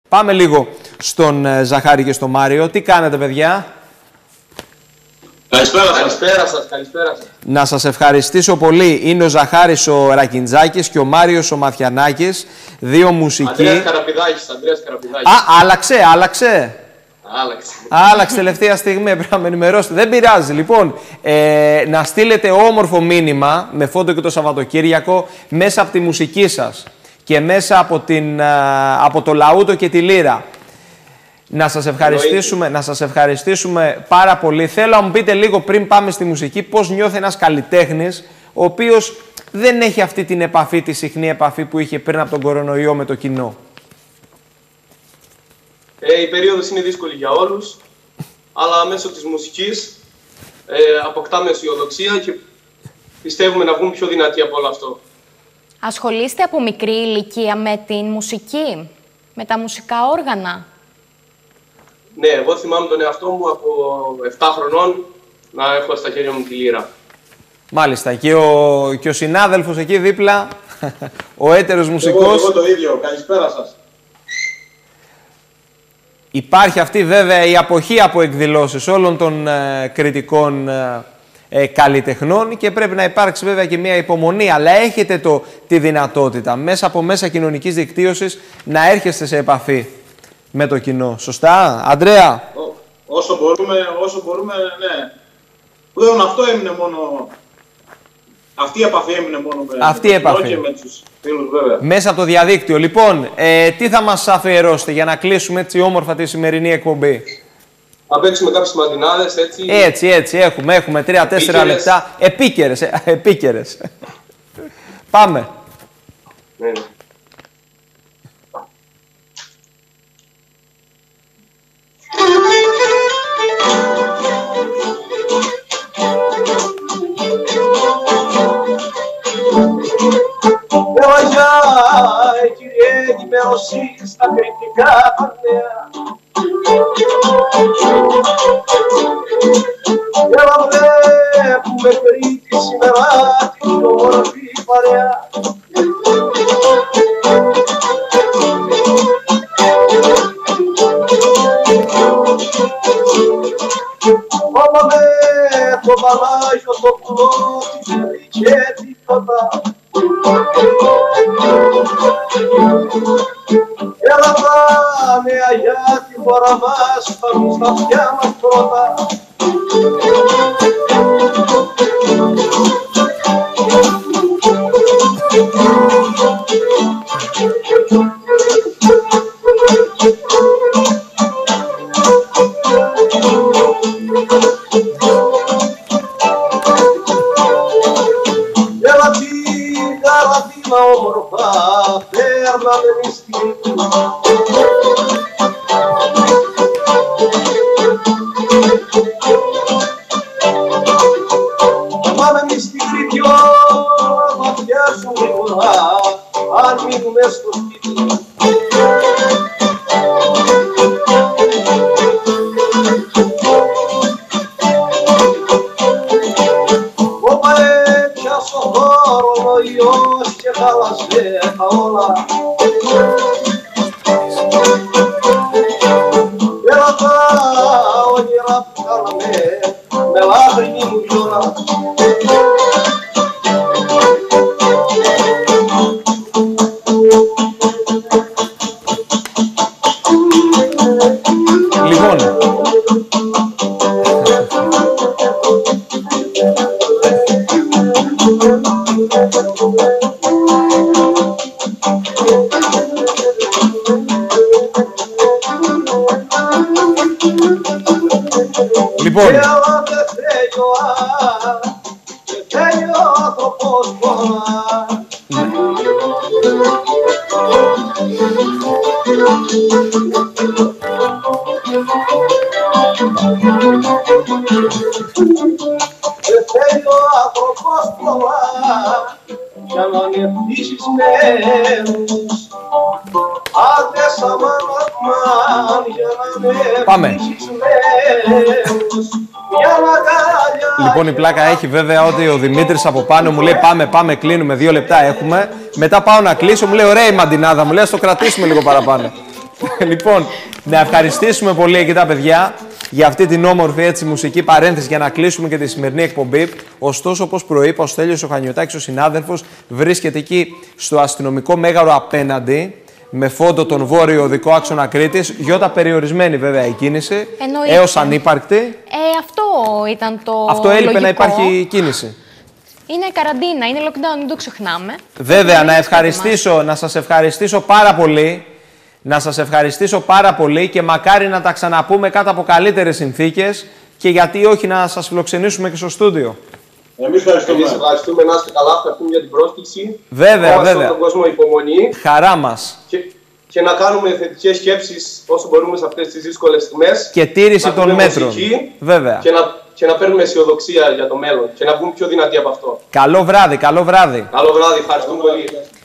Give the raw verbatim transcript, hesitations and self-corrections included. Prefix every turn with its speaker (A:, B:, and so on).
A: Πάμε λίγο στον ε, Ζαχάρη και στον Μάριο. Τι κάνετε, παιδιά?
B: Καλησπέρα σας. Καλησπέρα σας. Καλησπέρα σας.
A: Να σας ευχαριστήσω πολύ. Είναι ο Ζαχάρης ο Ρακιντζάκης και ο Μάριος ο Μαθιανάκης. Δύο μουσικοί.
B: Ανδρέας Καραπηδάκης. Ανδρέας Καραπηδάκης.
A: Α, άλλαξε, άλλαξε.
B: Άλλαξε.
A: Άλλαξε τελευταία στιγμή, πρέπει να με ενημερώσετε. Δεν πειράζει. Λοιπόν, ε, να στείλετε όμορφο μήνυμα με φόντο και το Σαββατοκύριακο μέσα από τη μουσική σας και μέσα από, την, από το λαούτο και τη λύρα. Να σας ευχαριστήσουμε, να σας ευχαριστήσουμε πάρα πολύ. Θέλω να μου πείτε λίγο πριν πάμε στη μουσική πώς νιώθει ένας καλλιτέχνης ο οποίος δεν έχει αυτή την επαφή, τη συχνή επαφή που είχε πριν από τον κορονοϊό με το κοινό.
B: Ε, η περίοδος είναι δύσκολη για όλους, αλλά μέσω της μουσικής ε, αποκτάμε αισιοδοξία και πιστεύουμε να βγούμε πιο δυνατοί από όλο αυτό.
C: Ασχολείστε από μικρή ηλικία με την μουσική, με τα μουσικά όργανα?
B: Ναι, εγώ θυμάμαι τον εαυτό μου από επτά χρονών να έχω στα χέρια μου τη λύρα.
A: Μάλιστα. Και ο, και ο συνάδελφος εκεί δίπλα, ο έτερος μουσικός.
D: Εγώ, εγώ το ίδιο. Καλησπέρα σας.
A: Υπάρχει αυτή βέβαια η αποχή από εκδηλώσεις όλων των ε, κριτικών ε, ε, καλλιτεχνών και πρέπει να υπάρξει βέβαια και μια υπομονή, αλλά έχετε το, τη δυνατότητα μέσα από μέσα κοινωνικής δικτύωσης να έρχεστε σε επαφή με το κοινό. Σωστά, Ανδρέα?
D: Ό, όσο μπορούμε, όσο μπορούμε, ναι. Πλέον αυτό έμεινε μόνο, αυτή η επαφή έμεινε μόνο με,
A: αυτή
D: με
A: το
D: κοινό και με τους φίλους βέβαια.
A: Μέσα από το διαδίκτυο. Λοιπόν, ε, τι θα μας αφιερώσετε για να κλείσουμε έτσι όμορφα τη σημερινή εκπομπή?
B: Θα παίξουμε κάποιες μαντινάδες, έτσι.
A: Έτσι, έτσι, έχουμε, έχουμε τρία-τέσσερα λεπτά. Επίκαιρες, ε, επίκαιρες. Πάμε.
B: Ναι.
E: Ela já tirei de velocista criticar a terra. Ela mulher come ferite si merati non ora vi parea. Vamos ver, tô balajo, tô pulando, felice di papà. Ela tá meia jate, fora mais, pra nos tafiar mais frota. Ela fica, ela fica omorfa, perna de mistinho. Mama mistinho, ma piace un ricorda, armi un mesto figlio. Ela tá onde ela fala me ladra e me chora.
A: Λοιπόν, λοιπόν,
E: Ela te veio a, te veio a proposta. Te veio a proposta já não me dizes menos. Até essa mama já não me
A: Πάμε.
E: dizes menos. Για να καλιά.
A: Λοιπόν, η πλάκα έχει βέβαια ότι ο Δημήτρης από πάνω μου λέει πάμε, πάμε, κλείνουμε, δύο λεπτά έχουμε. Μετά πάω να κλείσω, μου λέει ωραία η μαντινάδα, μου λέει ας το κρατήσουμε λίγο παραπάνω. Λοιπόν, να ευχαριστήσουμε πολύ εκεί τα παιδιά για αυτή την όμορφη έτσι μουσική παρένθεση για να κλείσουμε και τη σημερινή εκπομπή. Ωστόσο, όπως προείπα, ο Στέλιος ο Χανιωτάκης, ο συνάδελφος, βρίσκεται εκεί στο αστυνομικό μέγαρο απέναντι, με φόντο τον βόρειο οδικό άξονα Κρήτης, γιώτα περιορισμένη βέβαια η κίνηση,
C: Εννοείται.
A: έως ανύπαρκτη.
C: Ε, αυτό ήταν το
A: Αυτό έλειπε
C: λογικό.
A: να υπάρχει κίνηση.
C: Είναι καραντίνα, είναι lockdown, μην το ξεχνάμε.
A: Βέβαια, να, ευχαριστήσω, να σας ευχαριστήσω πάρα πολύ. Να σας ευχαριστήσω πάρα πολύ και μακάρι να τα ξαναπούμε κάτω από καλύτερες συνθήκες και γιατί όχι να σας φιλοξενήσουμε και στο στούντιο.
D: Εμείς ευχαριστούμε.
B: Εμείς ευχαριστούμε, να είστε καλά, ευχαριστούμε για την πρόσκληση.
A: Βέβαια,
B: Ευχόμαστε
A: βέβαια.
B: τον κόσμο υπομονή
A: Χαρά μας.
B: και, και να κάνουμε θετικές σκέψεις όσο μπορούμε σε αυτές τις δύσκολες στιγμές.
A: Και τήρηση
B: να
A: των
B: ακούμε
A: μέτρων.
B: μουσική
A: Βέβαια.
B: Και να, και να παίρνουμε αισιοδοξία για το μέλλον και να βγούμε πιο δυνατοί από αυτό.
A: Καλό βράδυ, καλό βράδυ.
B: Καλό βράδυ, ευχαριστούμε πολύ.